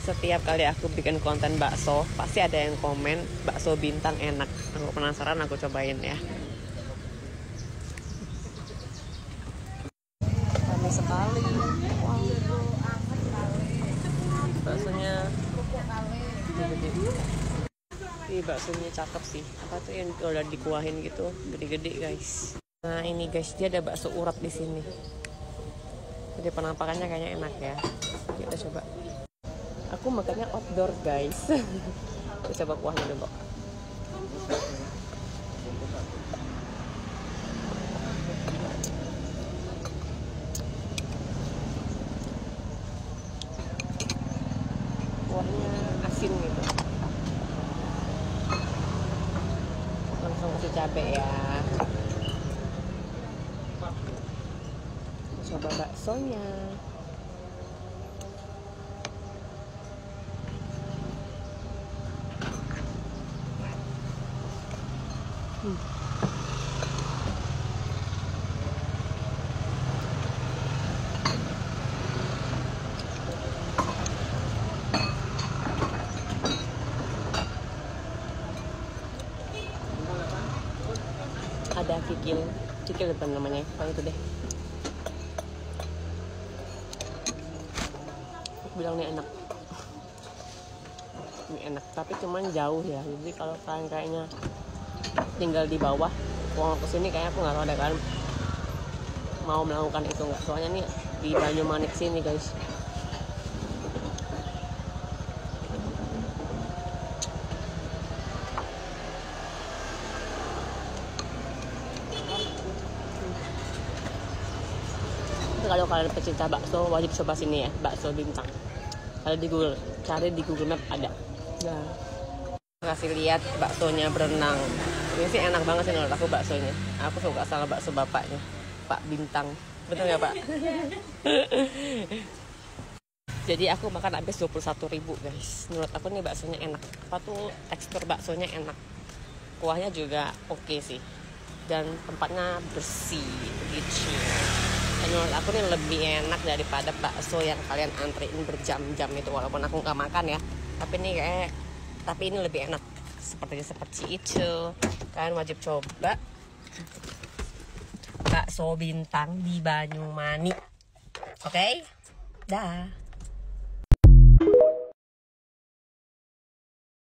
Setiap kali aku bikin konten bakso, pasti ada yang komen bakso bintang enak. Aku penasaran, aku cobain ya. Ramai sekali. Wow. Baksonya gede-gede. Ih, baksonya cakep sih. Apa tuh yang udah dikuahin gitu, gede-gede guys. Nah ini guys, dia ada bakso urap di sini. Jadi penampakannya kayaknya enak ya. Kita coba. Aku makannya outdoor guys. Kita coba kuahnya dulu. Kuahnya asin gitu. Langsung kasih cabai ya. Coba baksonya. Ada kikil depan namanya, apa itu deh. Aku bilang ini enak. Ini enak, tapi cuman jauh ya. Jadi kalau kalian kayaknya tinggal di bawah, pulang kesini kayaknya aku nggak tahu ada kan mau melakukan itu nggak. Soalnya nih di Banyumanik sini guys. Kalau kalian pecinta bakso wajib coba sini ya, bakso bintang. Kalau di Google, cari di Google Map ada. Nah, kasih lihat baksonya berenang. Ini sih enak banget sih menurut aku baksonya. Aku suka sama bakso bapaknya, Pak Bintang. Betul nggak Pak? Jadi aku makan habis 21.000 guys. Menurut aku nih baksonya enak. Apa tuh tekstur baksonya enak. Kuahnya juga oke sih. Dan tempatnya bersih gitu. Dan menurut aku ini lebih enak daripada bakso yang kalian antriin berjam-jam itu. Walaupun aku nggak makan ya, tapi ini lebih enak. Seperti itu. Kalian wajib coba bakso bintang di Banyumanik. Oke? Dah.